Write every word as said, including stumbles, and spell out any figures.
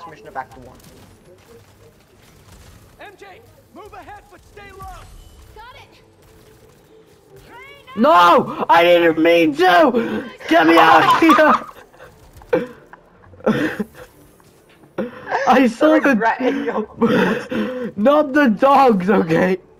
transmission it back to one. M J, move ahead, but stay low. Got it. No! I didn't mean to! Get me out of here! I saw the... Regret in your Not the dogs, okay?